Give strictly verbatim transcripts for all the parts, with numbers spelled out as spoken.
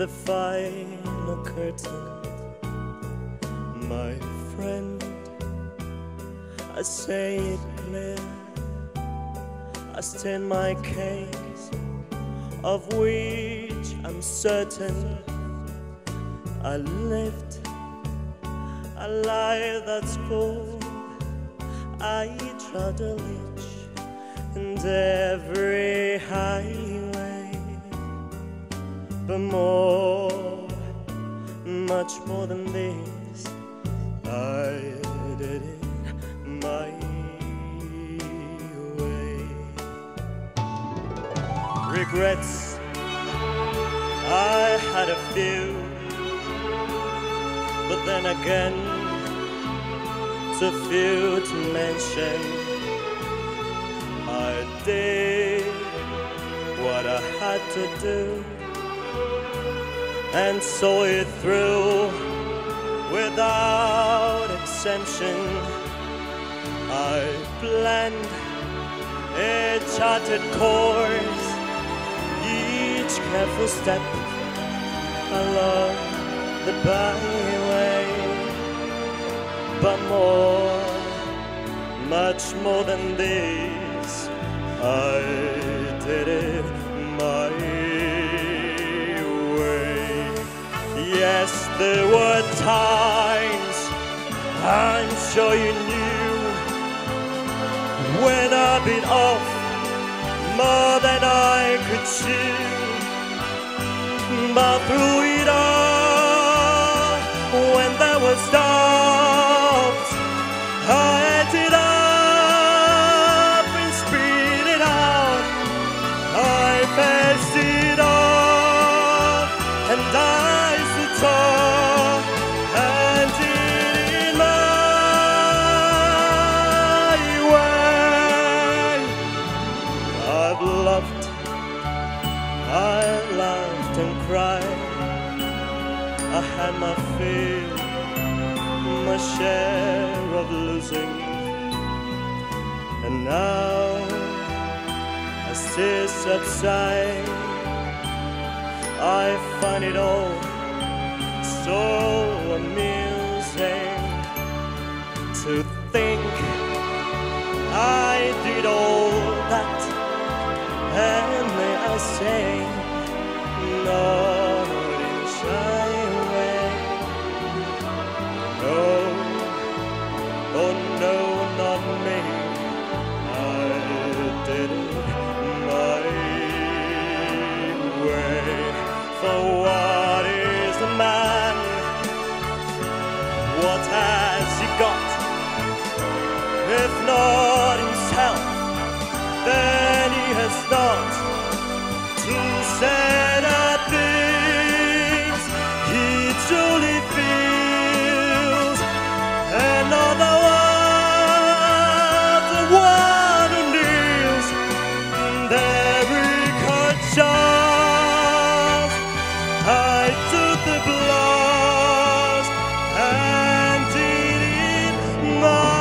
the final curtain, my friend. I say it clear, I state my case, of which I'm certain. I lived a life that's full. I trod each and every highway, but more, much more than this, I did it my way. Regrets, I had a few, but then again, too few to mention. I did what I had to do and saw it through without exemption. I planned a charted course, each careful step along the byway, but more, much more than this, I did it my way. Yes, there were times, I'm sure you knew, when I've been off more than I could chew, but through it all, when there was doubt, I ate it up and spit it out. I faced it all, and I stood tall and did it my way. I've loved, I've laughed and cried, I had my fill, my share of losing, and now as tears subside, I find it all so amusing to think I did all that, and may I say, not in shy way. Oh, oh no, not me, I did it my way. For what is a man? What has he got? If not himself, then he has not to set up things he truly feels. Another one, the one who kneels, and every cut shot, I took the blows and did it my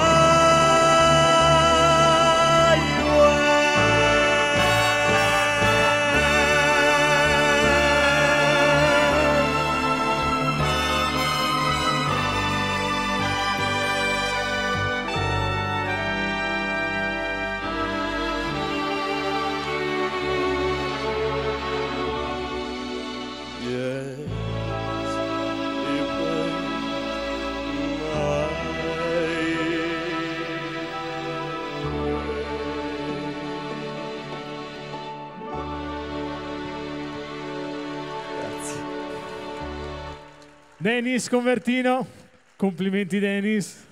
Dennis Convertino, complimenti Dennis.